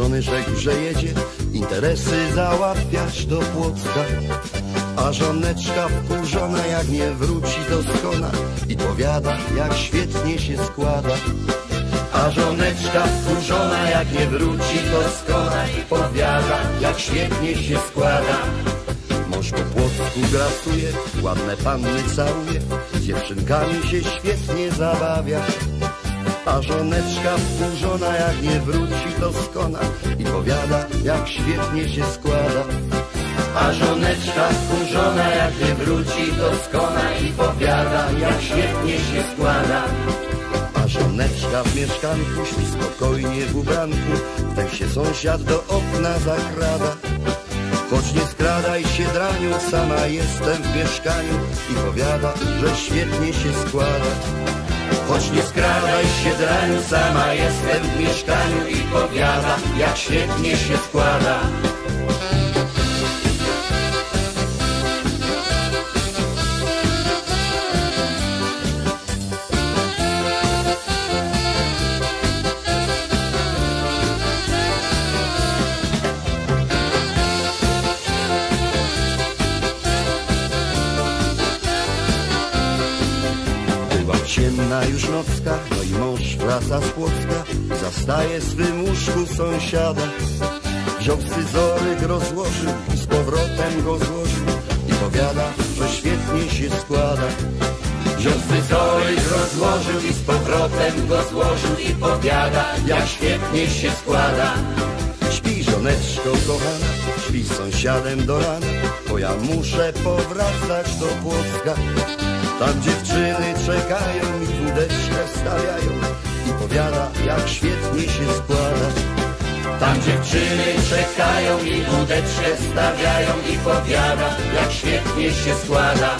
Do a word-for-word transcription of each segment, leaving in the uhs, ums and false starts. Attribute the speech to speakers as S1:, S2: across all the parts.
S1: Żony rzekł, że jedzie interesy załatwiać do Płocka, a żoneczka wkurzona, jak nie wróci do skona, i powiada, jak świetnie się składa. A żoneczka wkurzona, jak nie wróci do skona, i powiada, jak świetnie się składa. Mąż po Płocku grasuje, ładne panny całuje, z dziewczynkami się świetnie zabawia. A żoneczka wkurzona, jak nie wróci do skona, i powiada, jak świetnie się składa. A żoneczka wkurzona, jak nie wróci do skona, i powiada, jak świetnie się składa. A żoneczka w mieszkanku śpi spokojnie w ubranku, wtem się sąsiad do okna zakrada. Choć nie skradaj się, draniu, sama jestem w mieszkaniu, i powiada, że świetnie się składa. Choć nie skradaj się, draniu, sama jestem w mieszkaniu, i powiada, jak świetnie się składa. Ciemna już nocka, no i mąż wraca z Płocka, zastaje swym łóżku sąsiada. Wziął scyzoryk, rozłożył i z powrotem go złożył, i powiada, że świetnie się składa. Wziął scyzoryk, rozłożył i z powrotem go złożył, i powiada, jak świetnie się składa. Śpi, żoneczko kochana, śpi z sąsiadem do rana, bo ja muszę powracać do Płocka. Tam dziewczyny czekają i wódeczkę stawiają, i powiada, jak świetnie się składa. Tam dziewczyny czekają i wódeczkę stawiają, i powiada, jak świetnie się składa.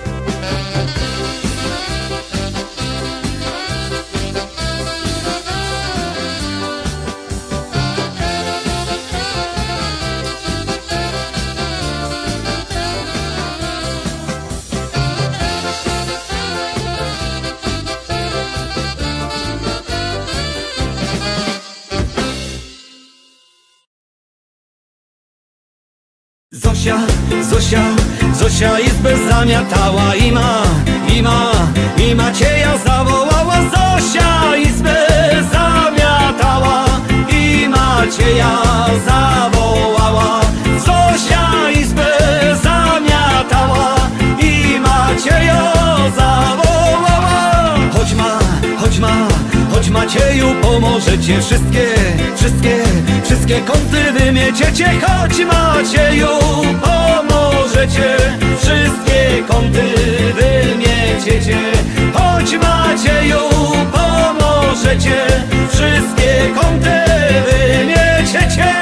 S2: Zosia, Zosia, Zosia izbę zamiatała i ma, i ma, i Macieja zawołała. Zosia izbę zamiatała i Macieja zawołała. Zosia izbę zamiatała i Macieja zawołała. Chodź ma, chodź ma, chodź Macieju, pomożecie, wszystkie, wszystkie, wszystkie kąty wymieciecie. Chodź Macieju, pomożecie, wszystkie kąty wymieciecie. Chodź Macieju, pomożecie, wszystkie kąty wymieciecie.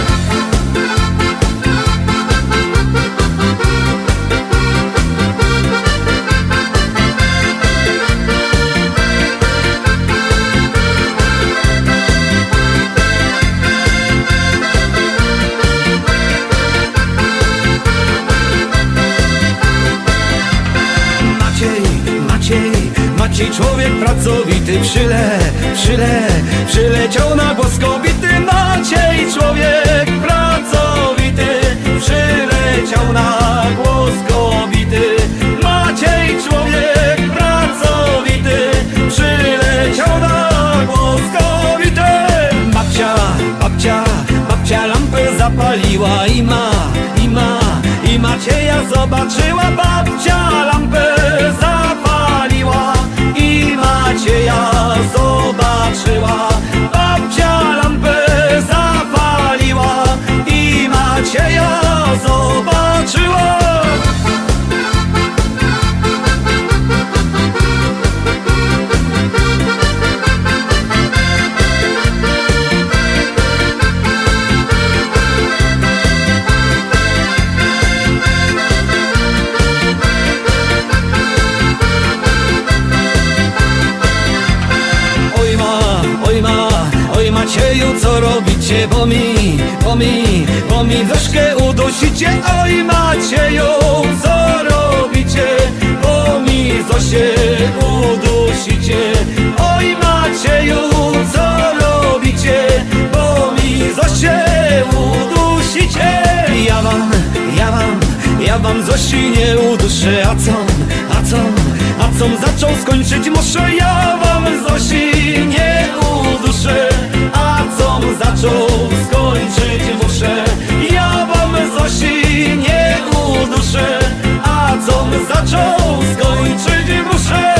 S2: Maciej człowiek pracowity, przyle, przyle, przyleciał na głos kobity. Maciej człowiek pracowity, przyleciał na głos kobity. Maciej człowiek pracowity, przyleciał na głos kobity. Babcia, babcia, babcia lampę zapaliła i ma, i ma, i Macieja zobaczyła. Babcia lampę zapaliła i Macieja zobaczyła. Babcia lampę zapaliła i Macieja zobaczyła. Macieju, co robicie, bo mi, bo mi, bo mi Zośkę udusicie. Oj Macieju, co robicie, bo mi Zosię udusicie. Oj Macieju, co robicie, bo mi Zosię udusicie. Ja wam, ja wam, ja wam Zosi nie uduszę. A co, a co, a com zaczął, skończyć muszę. Ja wam Zosi nie uduszę. A com zaczął, skończyć muszę. Ja wam Zosi nie uduszę. A com zaczął, skończyć muszę.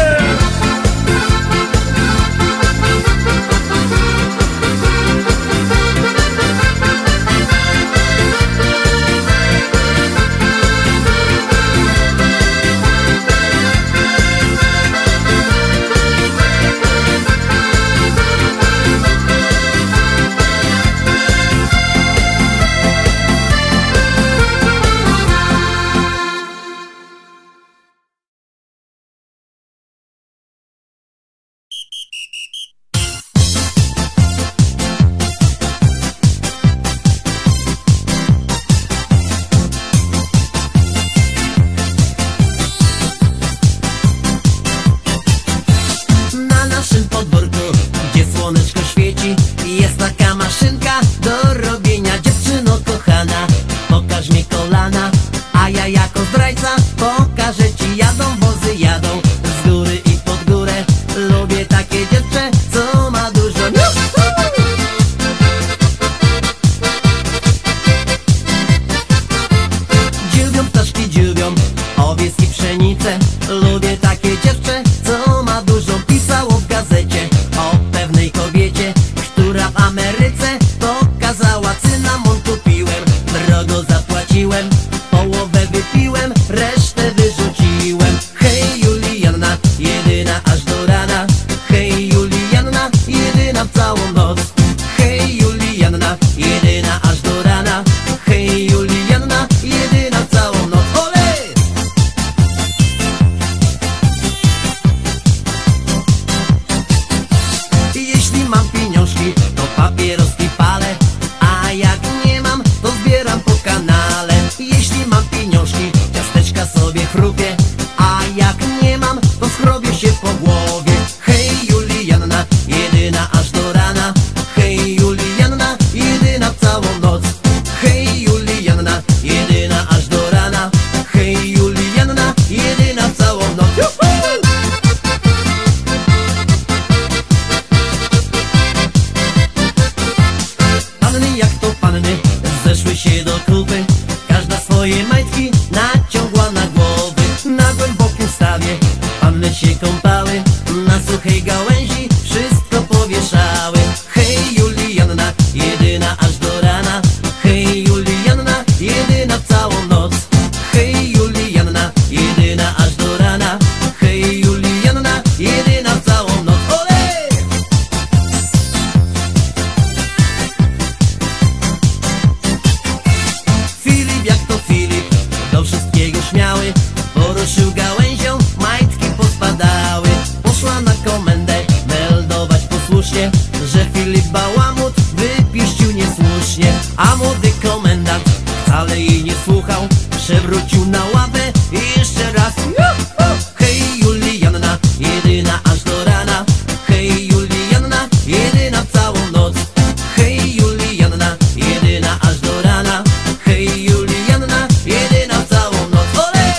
S3: Przewrócił na ławę i jeszcze raz juhu! Hej Julianna, jedyna aż do rana. Hej Julianna, jedyna w całą noc. Hej Julianna, jedyna aż do rana. Hej Julianna, jedyna w całą noc. Ole!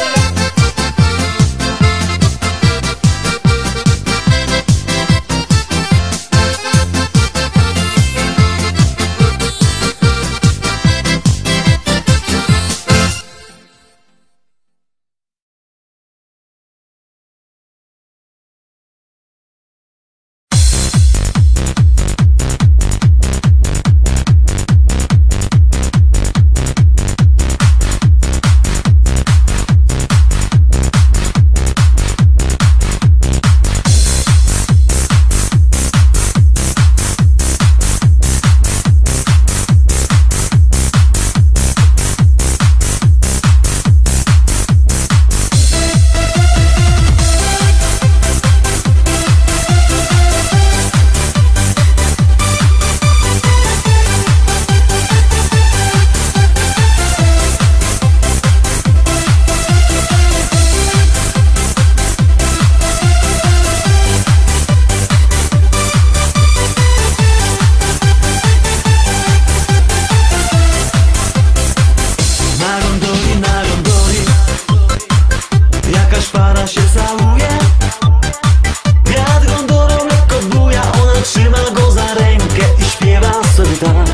S4: ona się całuje. Wiatr gondolą lekko buja, ona trzyma go za rękę i śpiewa sobie tak.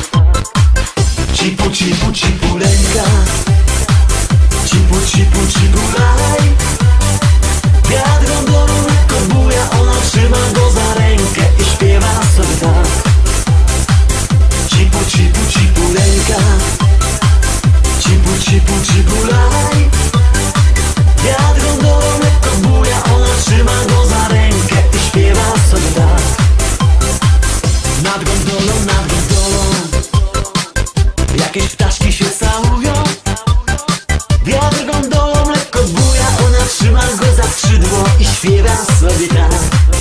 S4: Cipu, cipu, cipuleńka, cipu, cipu, cipulaj. Wiatr gondolą lekko buja, ona trzyma go za rękę i śpiewa sobie tak. Cipu, cipu, cipuleńka, cipu, cipu, cipulaj. Wiatr gondolą lekko buja, ona trzyma go za rękę i śpiewa sobie tak. Nad gondolą, nad gondolą jakieś ptaszki się całują. Wiatr gondolą lekko buja, ona trzyma go za skrzydło i śpiewa sobie tak.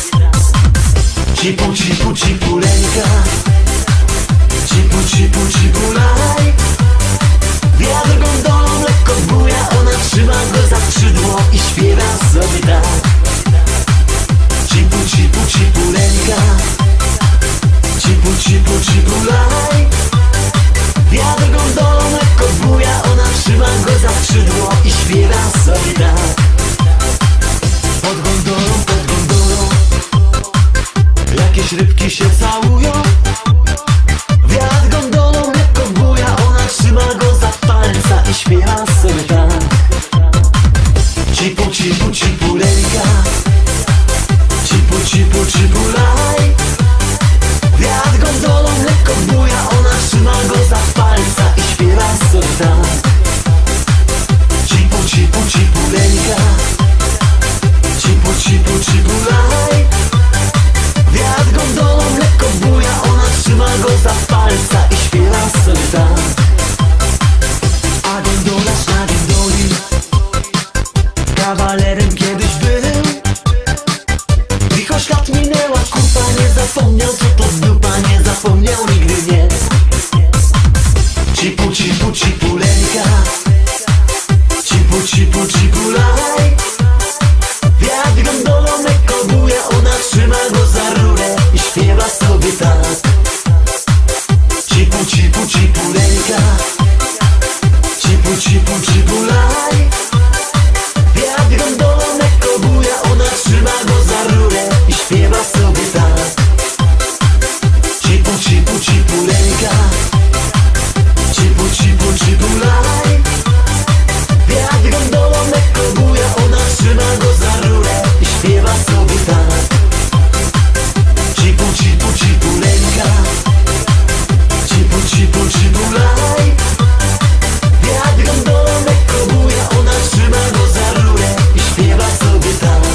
S4: Cipu, cipu, cipuleńka, cipu, cipu, cipulaj. Wiatr gondolą lekko buja, ona trzyma go za skrzydło i śpiewa sobie tak. Cipu, cipu, cipuleńka, cipu, cipu, cipulaj. Wiatr gondolą lekko buja, ona trzyma go za skrzydło i śpiewa sobie tak. Pod gondolą, pod gondolą jakieś rybki się całują. Wiatr gondolą lekko buja, ona trzyma go za palca i śpiewa sobie tak. Cipu, cipu, cipuleńka, cipu, cipu, cipulaj. Wiatr gondolą lekko buja, ona trzyma go za palca i śpiewa sobie tak. Cipu, cipu, cipuleńka, cipu, cipu, cipulaj. Wiatr gondolą lekko buja, ona trzyma go za palca i śpiewa sobie tak. A gondolarz na gondoli kawalerem kiedyś był. Lichość lat minęła, kupa nie zapomniał, co to dupa, nie zapomniał nigdy nie. Cipu, cipu, cipuleńka, cipu, cipu, cipulaj. Wiatr gondolą lekko buja, ona trzyma go za rurę i śpiewa sobie tak. Cipu, cipu, cipuleńka, cipu, cipu, cipulaj. Wiatr gondolą lekko buja, ona trzyma go za rurę i śpiewa sobie tak. Cipu, cipu, cipuleńka, cipu, cipu, cipulaj. Wiatr gondolą lekko buja, ona trzyma go za rurę i śpiewa sobie tak. Cipu, cipu, cipuleńka, cipu, cipu, cipulaj. Wiatr gondolą lekko buja, ona trzyma go za rurę i śpiewa sobie tak.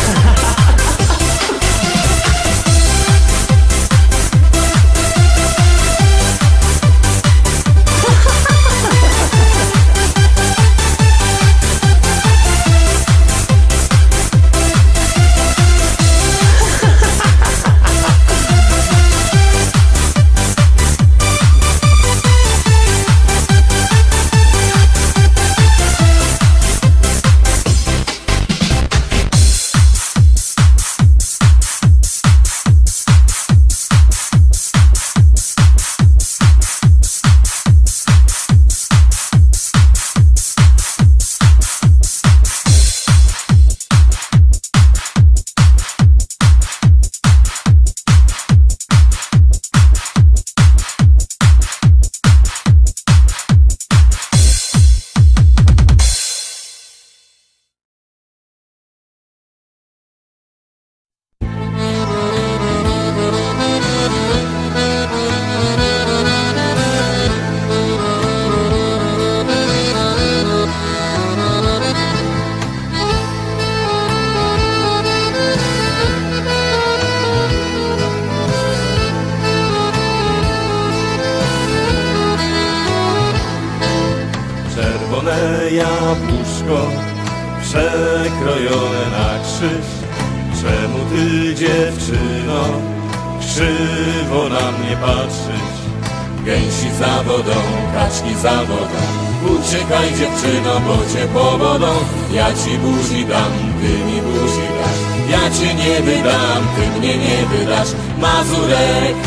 S2: Czerwone jabłuszko przekrojone na krzyż. Czemu ty, dziewczyno, krzywo na mnie patrzysz? Gęsi za wodą, kaczki za wodą. Uciekaj, dziewczyno, bo cię powodą. Ja ci buzi dam, ty mi buzi dasz. Ja cię nie wydam, ty mnie nie wydasz. Mazurek,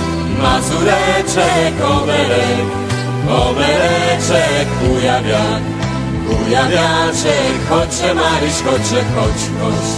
S2: Mazureczek, obelek, obeleczek, bujawiak, Bujawiaczek, chodźże Maryś, chodźże, chodź, chodź.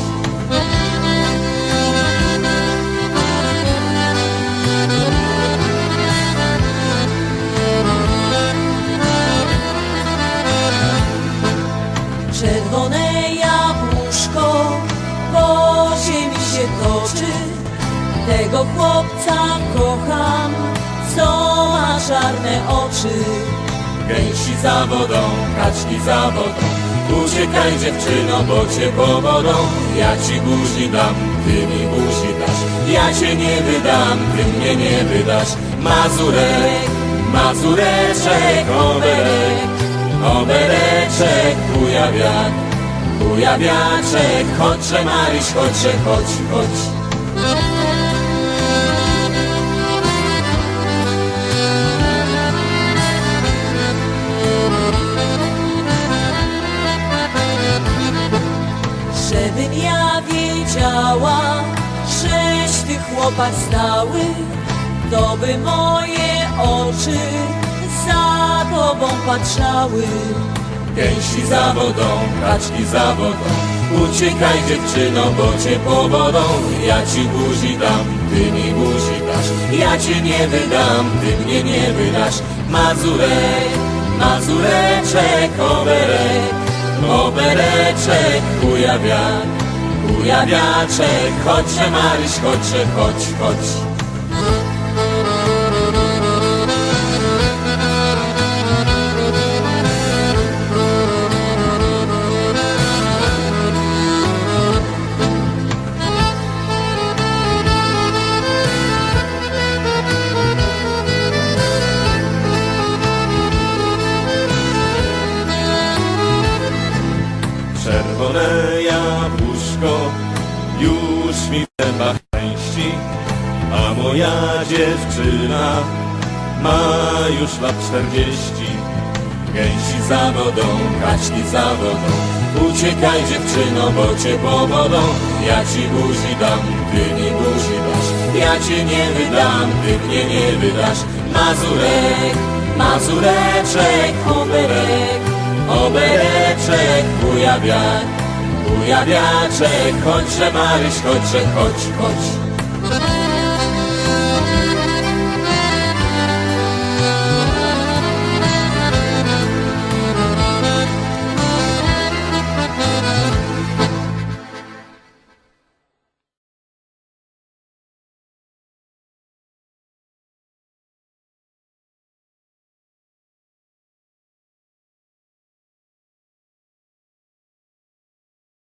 S5: Czerwone jabłuszko po ziemi się toczy. Tego chłopca kocham, co ma czarne oczy.
S2: Gęsi za wodą, kaczki za wodą. Uciekaj dziewczyno, bo cię powodą. Ja ci buzi dam, ty mi buzi dasz. Ja cię nie wydam, ty mnie nie wydasz. Mazurek, mazureczek, oberek, obereczek, bujawiak, bujawiaczek. Chodźże Maryś, chodźże, chodź, chodź.
S5: Żebym ja wiedziała, żeś ty chłopak stały, to by moje oczy za tobą patrzały.
S2: Gęsi za wodą, kaczki za wodą. Uciekaj dziewczyno, bo cię powodą. Ja ci buzi dam, ty mi buzi dasz. Ja cię nie wydam, ty mnie nie wydasz. Mazurek, mazureczek, oberek, obereczek, bujawiak, bujawiaczek. Chodźże Maryś, chodźże, chodź, chodź. Czerwone jabłuszko już mi w zębach pęści, a moja dziewczyna ma już lat czterdzieści. Gęsi za wodą, kaczki za wodą. Uciekaj dziewczyno, bo cię powodą. Ja ci buzi dam, ty mi buzi dasz. Ja cię nie wydam, ty mnie nie wydasz. Mazurek, mazureczek, oberek, obereczek, bujawiak, bujawiaczek. Chodźże Maryś, chodźże, chodź, chodź.